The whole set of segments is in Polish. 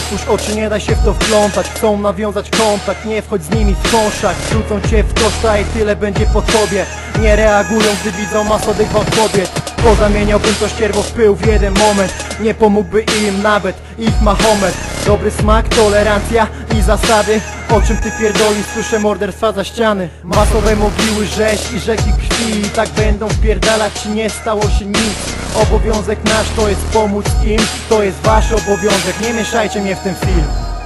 Otwórz oczy, nie daj się w to wplątać. Chcą nawiązać kontakt, nie wchodź z nimi w konszach. Wrzucą cię w koszta i tyle będzie po tobie. Nie reagują, gdy widzą masowych gwałt kobiet. Pozamieniałbym to ścierwo w pył w jeden moment. Nie pomógłby im nawet ich Mahomet. Dobry smak, tolerancja i zasady. O czym ty pierdolisz? Słyszę morderstwa za ściany. Masowe mogiły, rzeź i rzeki krwi. I tak będą wpierdalać, czy nie stało się nic. Obowiązek nasz to jest pomóc im. To jest wasz obowiązek, nie mieszajcie mnie w ten film.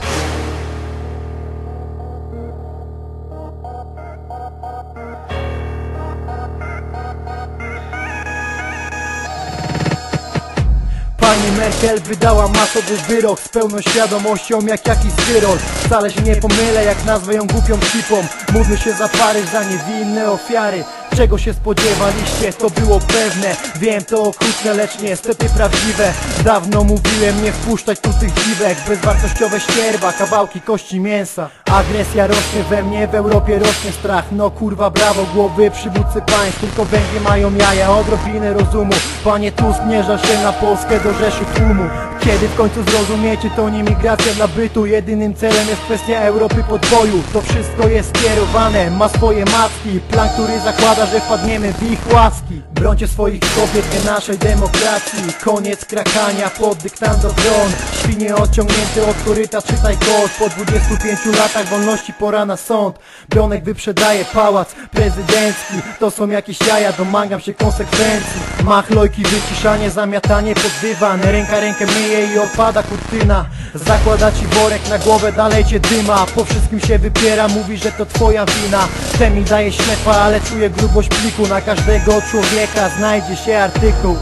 Pani Merkel wydała masowy wyrok z pełną świadomością jak jakiś Tyrol. Wcale się nie pomylę, jak nazwę ją głupią cipą. Módlmy się za Paryż, za niewinne ofiary. Czego się spodziewaliście, to było pewne. Wiem, to okrutne, lecz niestety prawdziwe. Dawno mówiłem, nie wpuszczać tu tych dziwek. Bezwartościowe ścierwa, kawałki kości mięsa. Agresja rośnie we mnie, w Europie rośnie strach. No kurwa brawo, głowy przywódcy państw. Tylko węgie mają jaja, odrobinę rozumu. Panie Tusk, nie żal się na Polskę, do rzeszy tłumu. Kiedy w końcu zrozumiecie, to nie migracja dla bytu. Jedynym celem jest kwestia Europy podboju. To wszystko jest skierowane, ma swoje macki. Plan, który zakłada, że wpadniemy w ich łaski. Brońcie swoich kobiet, nie naszej demokracji. Koniec krakania pod dyktando bron. Świnie odciągnięte od koryta, czytaj kod. Po 25 latach wolności pora na sąd. Bionek wyprzedaje pałac prezydencki. To są jakieś jaja, domagam się konsekwencji. Machlojki, wyciszanie, zamiatanie pod dywan. Ręka rękę myje i opada kurtyna. Zakłada ci worek na głowę, dalej cię dyma. Po wszystkim się wypiera, mówi, że to twoja wina. Ten mi daje ślepa, ale czuję grubość pliku. Na każdego człowieka znajdzie się artykuł.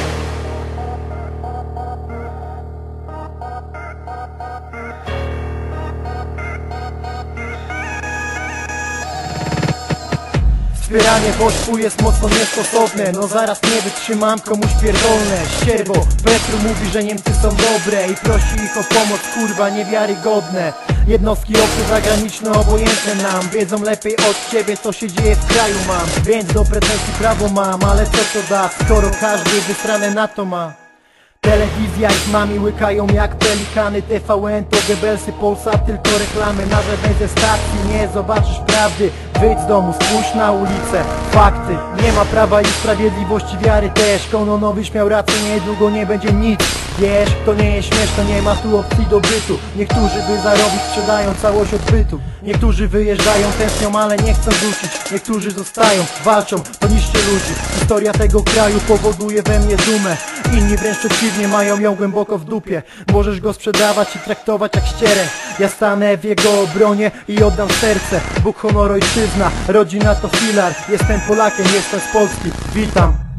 Wspieranie poszwu jest mocno niestosowne. No zaraz nie wytrzymam, komuś pierdolne. Ścierwo, Petru mówi, że Niemcy są dobre i prosi ich o pomoc, kurwa niewiarygodne. Jednostki obce zagraniczne obojętne nam. Wiedzą lepiej od ciebie, co się dzieje w kraju mam. Więc do pretensji prawo mam, ale co to da, skoro każdy wystranę na to ma. Telewizja i mami łykają jak pelikany. TVN to Goebbelsy, Polsat tylko reklamy. Na żadnej ze stacji nie zobaczysz prawdy. Wyjdź z domu, spójrz na ulicę. Fakty, nie ma prawa i sprawiedliwości, wiary też. Kononowicz miał rację, niedługo nie będzie nic. Wiesz, to nie jest śmieszne, nie ma tu opcji do bytu. Niektórzy by zarobić, sprzedają całość odbytu. Niektórzy wyjeżdżają, tęsknią, ale nie chcą wrócić. Niektórzy zostają, walczą, to niszczy ludzi. Historia tego kraju powoduje we mnie dumę. Inni wręcz przeciwnie, mają ją głęboko w dupie. Możesz go sprzedawać i traktować jak ścierę. Ja stanę w jego obronie i oddam serce. Bóg, honor, ojczyzna, rodzina to filar. Jestem Polakiem, jestem z Polski, witam.